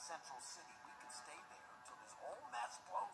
Central City. We could stay there until this whole mess blows